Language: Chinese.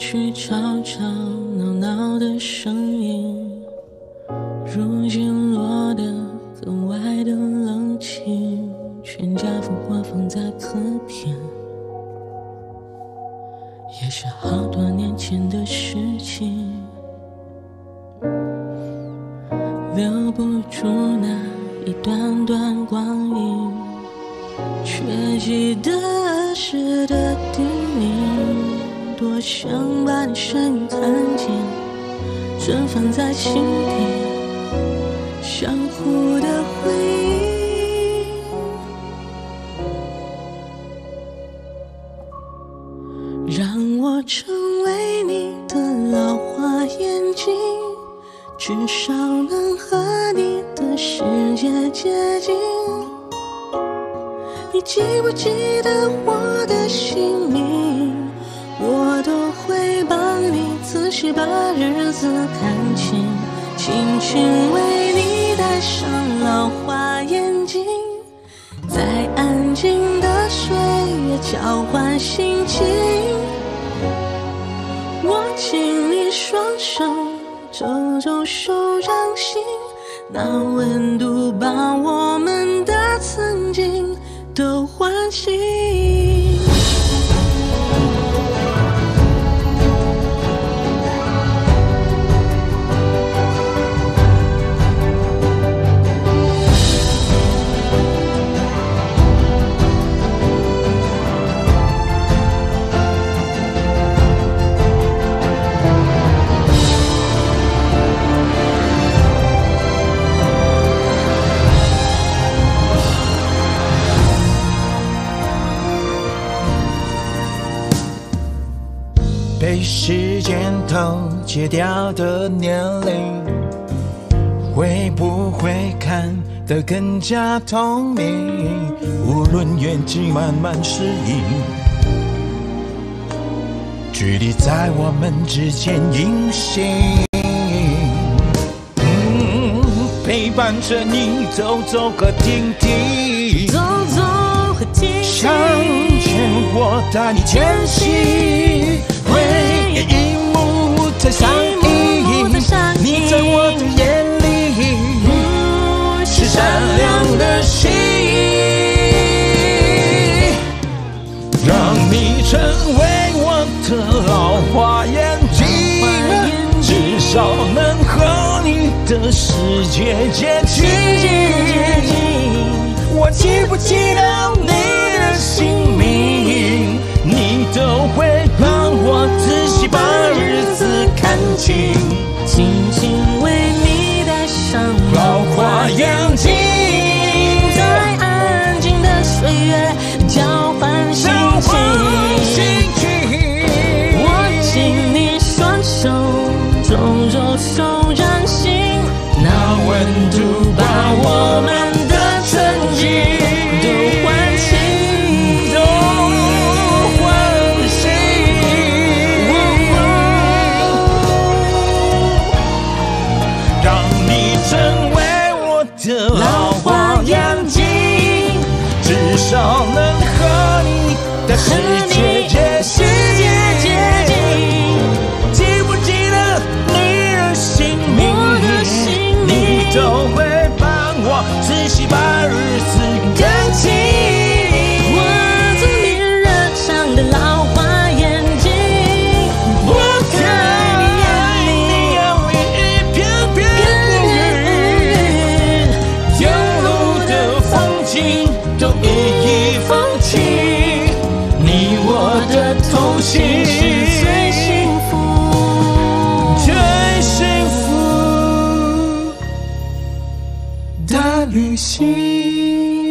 去吵吵闹闹的声音，如今落得格外的冷清。全家福我放在客厅，也是好多年前的事情，留不住那一段段光阴，却记得儿时的叮咛，多想把你身影看见，存放在心底，相互的回忆。让我成为你的老花眼镜，至少能和你的世界接近。你记不记得我的姓名？我都会帮你仔细把日子看清，轻轻为你戴上老花眼镜，在安静的岁月交换心情。握紧你双手，皱皱手掌心，那温度把我们的曾经都唤醒。 被时间偷戒掉的年龄，会不会看得更加透明？无论远近慢慢适应，距离在我们之间隐形。陪伴着你走走和停停， 走走和停停， 向前我带你前行。回忆一幕在上映，你在我的眼里是闪亮的星，让你成为我的老花眼镜，至少能和你的世界接近。我记不记得你的姓名？你都会帮我仔细把日子看清， 轻轻为你戴上老花眼镜， 在安静的岁月交换心情。握紧你双手，皱皱手掌心，那温度把我们的曾经都唤醒。 老花眼镜，至少能和你的世界接近。记不记得你的姓名？你都会帮我仔细把日子看清。 我做你人生的老花眼镜， 我看你眼里一片片云，沿路的风景都一一放弃，你我的同行是最幸福。 最幸福的旅行。